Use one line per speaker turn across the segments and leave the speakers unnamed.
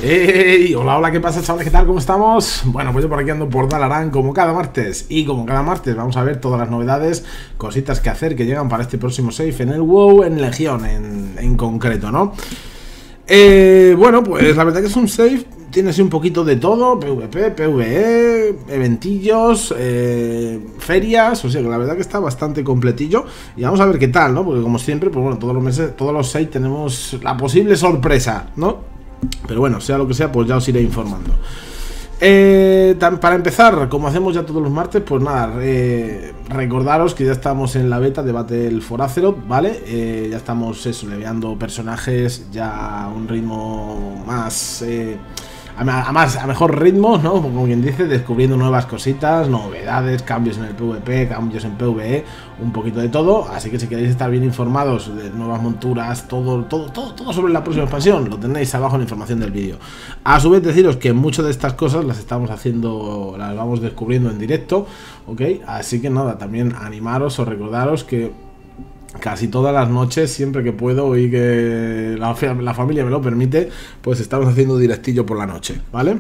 ¡Hey! Hola, hola, ¿qué pasa, chavales? ¿Qué tal? ¿Cómo estamos? Bueno, pues yo por aquí ando por Dalaran como cada martes. Y como cada martes vamos a ver todas las novedades, cositas que hacer que llegan para este próximo safe en el WoW, en Legión en concreto, ¿no? Bueno, pues la verdad que es un safe, tiene así un poquito de todo, PvP, PvE, eventillos, ferias, o sea que la verdad que está bastante completillo. Y vamos a ver qué tal, ¿no? Porque como siempre, pues bueno, todos los meses, todos los safe tenemos la posible sorpresa, ¿no? Pero bueno, sea lo que sea, pues ya os iré informando. Para empezar, como hacemos ya todos los martes, pues nada, recordaros que ya estamos en la beta de Battle for Azeroth, ¿vale? Ya estamos leveando personajes ya a un ritmo más... a mejor ritmo, ¿no? Como quien dice, descubriendo nuevas cositas, novedades, cambios en el PvP, cambios en PvE, un poquito de todo. Así que si queréis estar bien informados de nuevas monturas, todo sobre la próxima expansión, lo tenéis abajo en la información del vídeo. A su vez deciros que muchas de estas cosas las estamos haciendo, las vamos descubriendo en directo, ¿ok? Así que nada, también animaros o recordaros que casi todas las noches, siempre que puedo y que la familia me lo permite, pues estamos haciendo directillo por la noche, ¿vale?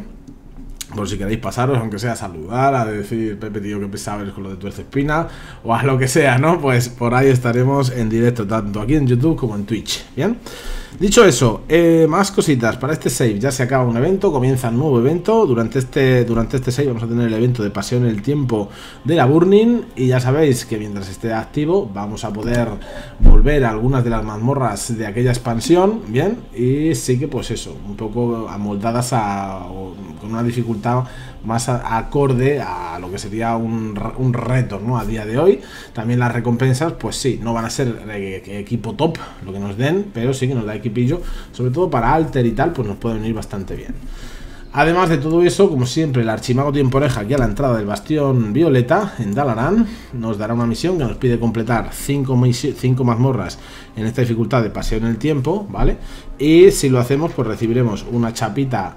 Por si queréis pasaros, aunque sea a saludar, a decir, Pepe, tío, que pesado eres con lo de Tuerce Espina, o a lo que sea, ¿no? Pues por ahí estaremos en directo, tanto aquí en YouTube como en Twitch, ¿bien? Dicho eso, más cositas. Para este save ya se acaba un evento, comienza un nuevo evento. Durante este save vamos a tener el evento de Pasión en el Tiempo de la Burning. Y ya sabéis que mientras esté activo vamos a poder volver a algunas de las mazmorras de aquella expansión, ¿bien? Y sí que pues eso, un poco amoldadas con una dificultad más acorde a lo que sería un reto, ¿no? A día de hoy. También las recompensas, pues sí, no van a ser equipo top lo que nos den, pero sí que nos da equipillo, sobre todo para Alter y tal, pues nos puede venir bastante bien. Además de todo eso, como siempre, el Archimago Tiemporeja, aquí a la entrada del Bastión Violeta, en Dalaran, nos dará una misión que nos pide completar 5 mazmorras en esta dificultad de Pasión en el Tiempo, ¿vale? Y si lo hacemos, pues recibiremos una chapita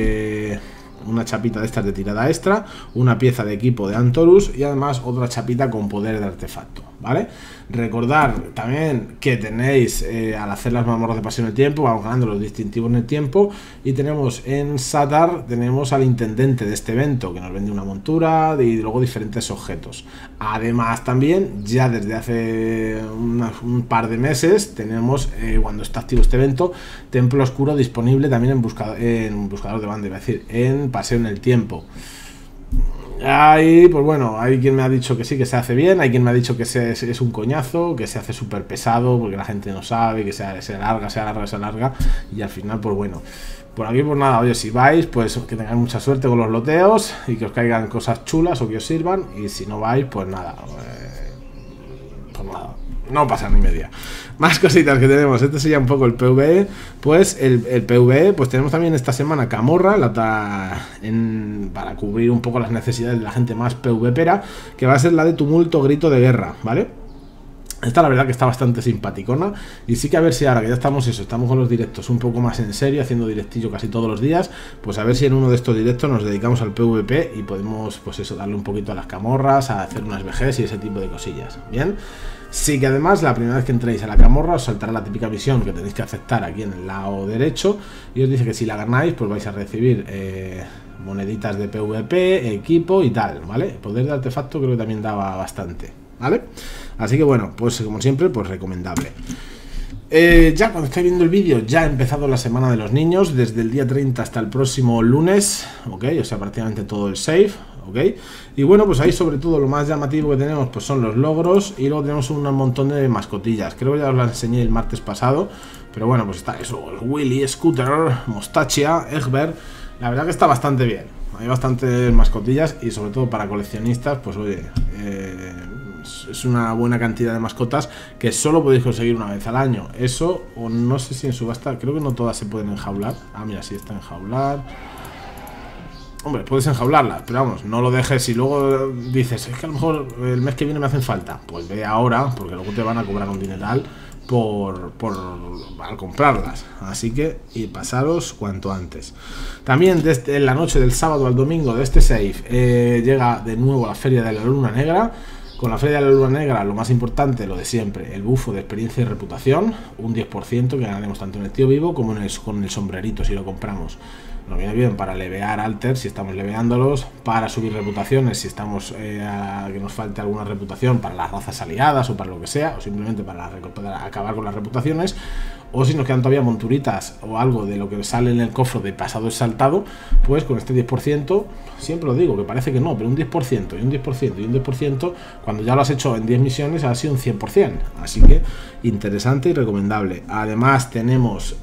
de estas de tirada extra, una pieza de equipo de Antorus y además otra chapita con poder de artefacto, ¿vale? Recordar también que tenéis, al hacer las mazmorras de Pasión en el Tiempo, vamos ganando los distintivos en el tiempo, y tenemos en Satar, tenemos al intendente de este evento que nos vende una montura y luego diferentes objetos. Además también, ya desde hace un par de meses, tenemos, cuando está activo este evento, Templo Oscuro disponible también en buscador de banda, iba a decir, en Paseo en el Tiempo. Ahí, pues bueno, hay quien me ha dicho que sí, que se hace bien, hay quien me ha dicho que es un coñazo, que se hace súper pesado porque la gente no sabe, que se alarga, y al final, pues bueno, por aquí pues nada, oye, si vais, pues que tengáis mucha suerte con los loteos y que os caigan cosas chulas o que os sirvan, y si no vais, pues nada, no pasa ni media. Más cositas que tenemos. Este sería un poco el PvE. Pues el PvE, pues tenemos también esta semana Camorra para cubrir un poco las necesidades de la gente más PvPera, que va a ser la de Tumulto Grito de Guerra, ¿vale? Esta la verdad que está bastante simpaticona. Y sí que a ver si ahora que ya estamos con los directos un poco más en serio, haciendo directillo casi todos los días, pues a ver si en uno de estos directos nos dedicamos al PvP y podemos, pues eso, darle un poquito a las camorras, a hacer unas VGs y ese tipo de cosillas, ¿bien? Sí que además la primera vez que entréis a la camorra os saltará la típica misión que tenéis que aceptar aquí en el lado derecho, y os dice que si la ganáis pues vais a recibir moneditas de PvP, equipo y tal, ¿vale? Poder de artefacto creo que también daba bastante, ¿vale? Así que bueno, pues como siempre, pues recomendable. Ya cuando estáis viendo el vídeo ya ha empezado la semana de los niños, desde el día 30 hasta el próximo lunes, ¿ok? O sea, prácticamente todo el save, ¿ok? Y bueno, pues ahí sobre todo lo más llamativo que tenemos pues son los logros, y luego tenemos un montón de mascotillas. Creo que ya os las enseñé el martes pasado, pero bueno, pues está eso, el Willy, Scooter, Mostachia, Egbert. La verdad que está bastante bien, hay bastantes mascotillas y sobre todo para coleccionistas, pues oye, es una buena cantidad de mascotas que solo podéis conseguir una vez al año. Eso, o no sé si en subasta, creo que no todas se pueden enjaular. Ah, mira, sí está enjaular. Hombre, puedes enjaularlas, pero vamos, no lo dejes y luego dices, es que a lo mejor el mes que viene me hacen falta. Pues ve ahora, porque luego te van a cobrar un dineral al comprarlas. Así que, y pasaros cuanto antes. También desde la noche del sábado al domingo de este save, llega de nuevo la Feria de la Luna Negra. Con la Feria de la Luna Negra, lo más importante, lo de siempre, el bufo de experiencia y reputación, un 10% que ganaremos tanto en el tío vivo como con el sombrerito si lo compramos. Nos viene bien para levear alters si estamos leveándolos, para subir reputaciones si estamos que nos falte alguna reputación para las razas aliadas o para lo que sea, o simplemente para acabar con las reputaciones. O si nos quedan todavía monturitas o algo de lo que sale en el cofre de pasado exaltado, pues con este 10%, siempre lo digo, que parece que no, pero un 10% y un 10% y un 10%, cuando ya lo has hecho en 10 misiones, ha sido un 100%. Así que interesante y recomendable. Además tenemos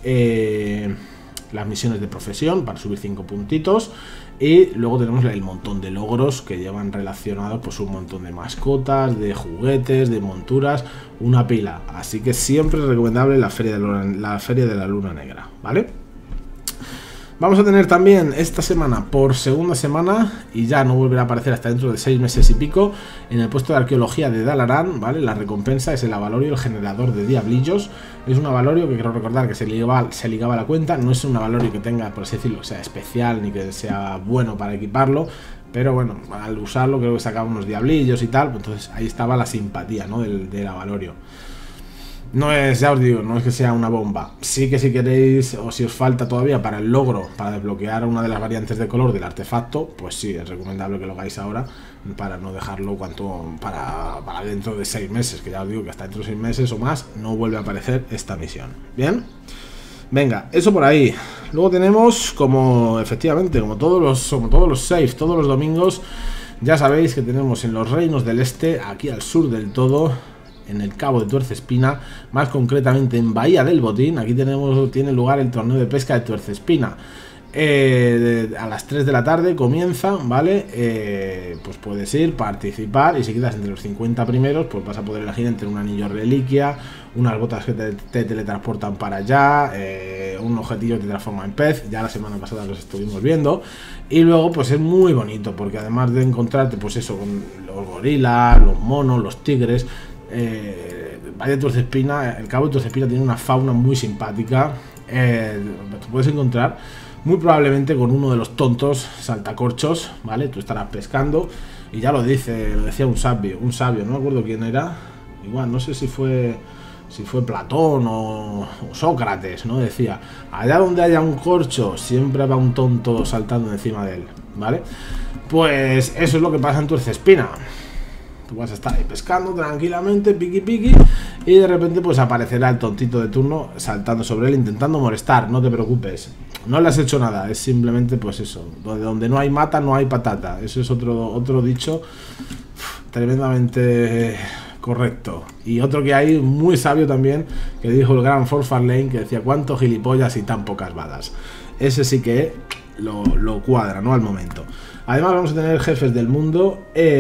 las misiones de profesión para subir 5 puntitos. Y luego tenemos el montón de logros que llevan relacionados pues un montón de mascotas, de juguetes, de monturas, una pila. Así que siempre es recomendable la Feria de la Luna Negra, ¿vale? Vamos a tener también esta semana, por segunda semana, y ya no volverá a aparecer hasta dentro de 6 meses y pico, en el puesto de arqueología de Dalaran, ¿vale? La recompensa es el avalorio, el generador de diablillos. Es un avalorio que quiero recordar que se ligaba a la cuenta. No es un avalorio que tenga, por así decirlo, que sea especial ni que sea bueno para equiparlo, pero bueno, al usarlo creo que sacaba unos diablillos y tal, pues entonces ahí estaba la simpatía, ¿no? del avalorio. No es, ya os digo, no es que sea una bomba. Sí que si queréis o si os falta todavía para el logro, para desbloquear una de las variantes de color del artefacto, pues sí, es recomendable que lo hagáis ahora para no dejarlo para dentro de 6 meses, que ya os digo que hasta dentro de 6 meses o más no vuelve a aparecer esta misión. ¿Bien? Venga, eso por ahí. Luego tenemos, efectivamente, como todos los saves, todos los domingos, ya sabéis que tenemos en los Reinos del Este, aquí al sur del todo, en el Cabo de Tuercespina, más concretamente en Bahía del Botín. Aquí tiene lugar el torneo de pesca de Tuercespina. A las 3 de la tarde comienza, ¿vale? Pues puedes ir, participar, y si quedas entre los 50 primeros, pues vas a poder elegir entre un anillo reliquia, unas botas que te teletransportan para allá, un objetillo que te transforma en pez. Ya la semana pasada los estuvimos viendo. Y luego pues es muy bonito, porque además de encontrarte pues eso, con los gorilas, los monos, los tigres, Valle de Tuercespina, el Cabo de Tuercespina tiene una fauna muy simpática. Te puedes encontrar muy probablemente con uno de los tontos saltacorchos, ¿vale? Tú estarás pescando y ya lo decía un sabio, no me acuerdo quién era, igual, no sé si fue Platón o Sócrates, ¿no? Decía, allá donde haya un corcho, siempre va un tonto saltando encima de él, ¿vale? Pues eso es lo que pasa en Tuercespina. Tú vas a estar ahí pescando tranquilamente, piqui, y de repente pues aparecerá el tontito de turno saltando sobre él, intentando molestar. No te preocupes, no le has hecho nada, es simplemente pues eso, donde no hay mata no hay patata. Eso es otro dicho tremendamente correcto. Y otro que hay muy sabio también, que dijo el gran Forfarlane, que decía: cuántos gilipollas y tan pocas balas. Ese sí que lo cuadra, ¿no? Al momento. Además vamos a tener jefes del mundo.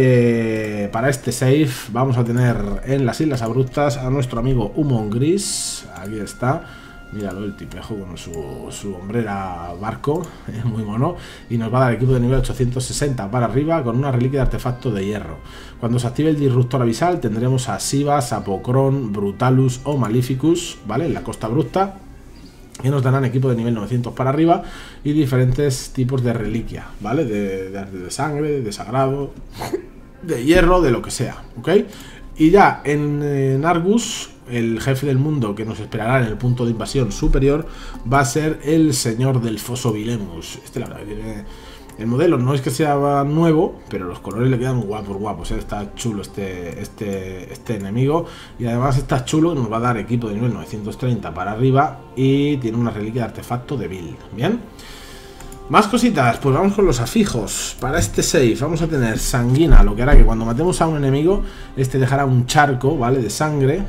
Para este save vamos a tener en las Islas Abruptas a nuestro amigo Humon Gris. Aquí está, míralo, el tipejo con su hombrera barco, muy mono. Y nos va a dar equipo de nivel 860 para arriba, con una reliquia de artefacto de hierro. Cuando se active el disruptor abisal tendremos a Sivas, Apocron, Brutalus o Maleficus, ¿vale? En la Costa Abrupta, que nos darán equipo de nivel 900 para arriba y diferentes tipos de reliquia, ¿vale? De sangre, de sagrado, de hierro, de lo que sea, ¿ok? Y ya en Argus, el jefe del mundo que nos esperará en el punto de invasión superior va a ser el señor del Foso Vilemus. La verdad que tiene... El modelo no es que sea nuevo, pero los colores le quedan guapos, ¿eh? Está chulo este enemigo. Y además está chulo, nos va a dar equipo de nivel 930 para arriba. Y tiene una reliquia de artefacto de build. Bien. Más cositas, pues vamos con los afijos. Para este save vamos a tener Sanguina, lo que hará que cuando matemos a un enemigo, este dejará un charco, ¿vale? De sangre,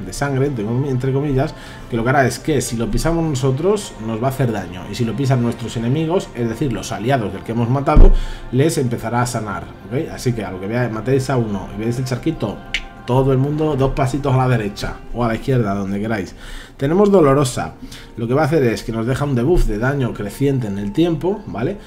entre comillas, que lo que hará es que si lo pisamos nosotros nos va a hacer daño, y si lo pisan nuestros enemigos, es decir, los aliados del que hemos matado, les empezará a sanar, ¿ok? Así que a lo que veáis, matéis a uno y veis el charquito, todo el mundo 2 pasitos a la derecha o a la izquierda, donde queráis. Tenemos Dolorosa, lo que va a hacer es que nos deja un debuff de daño creciente en el tiempo, ¿vale?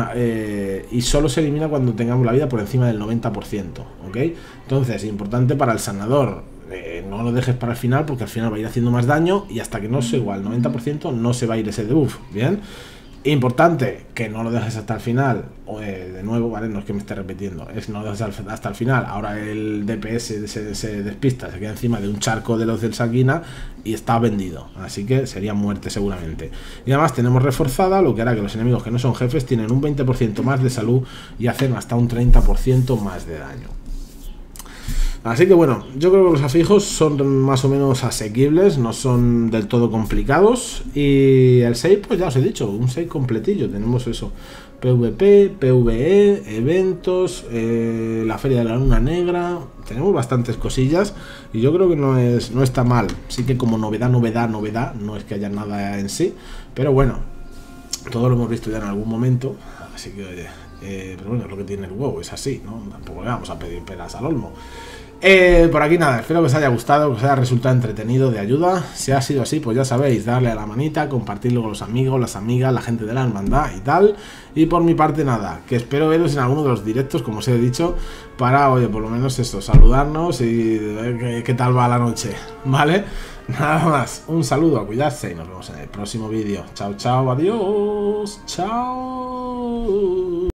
Y solo se elimina cuando tengamos la vida por encima del 90%, ¿ok? Entonces, importante para el sanador, no lo dejes para el final, porque al final va a ir haciendo más daño y hasta que no se igual al 90% no se va a ir ese debuff, ¿bien? Importante que no lo dejes hasta el final, de nuevo, ¿vale? No es que me esté repitiendo, es no lo dejes hasta el final. Ahora el DPS se despista, se queda encima de un charco de los del Sanguina y está vendido, así que sería muerte seguramente. Y además tenemos reforzada, lo que hará que los enemigos que no son jefes tienen un 20% más de salud y hacen hasta un 30% más de daño. Así que bueno, yo creo que los afijos son más o menos asequibles, no son del todo complicados. Y el 6, pues ya os he dicho, un 6 completillo. Tenemos eso, PvP, PvE, eventos, la Feria de la Luna Negra. Tenemos bastantes cosillas y yo creo que no está mal. Sí que como novedad, no es que haya nada en sí. Pero bueno, todo lo hemos visto ya en algún momento. Así que oye, pero bueno, es lo que tiene el WoW, es así, ¿no? Tampoco le vamos a pedir peras al olmo. Por aquí nada, espero que os haya gustado, que os haya resultado entretenido, de ayuda. Si ha sido así, pues ya sabéis, darle a la manita, compartirlo con los amigos, las amigas, la gente de la hermandad y tal. Y por mi parte nada, que espero veros en alguno de los directos, como os he dicho, para, oye, por lo menos esto, saludarnos y ver qué tal va la noche, ¿vale? Nada más, un saludo, a cuidarse y nos vemos en el próximo vídeo. Chao, chao, adiós, chao.